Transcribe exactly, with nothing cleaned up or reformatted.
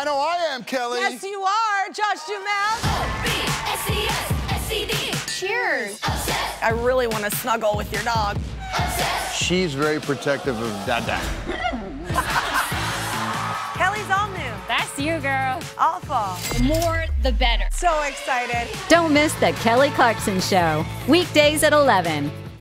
know I am, Kelly. Yes, you are, Josh Duhamel. O B S C S S C D. Cheers. Obsessed. I really want to snuggle with your dog. Obsessed. She's very protective of Dada. Kelly's all new. That's you, girl. All fall. The more, the better. So excited. Don't miss the Kelly Clarkson Show, weekdays at eleven.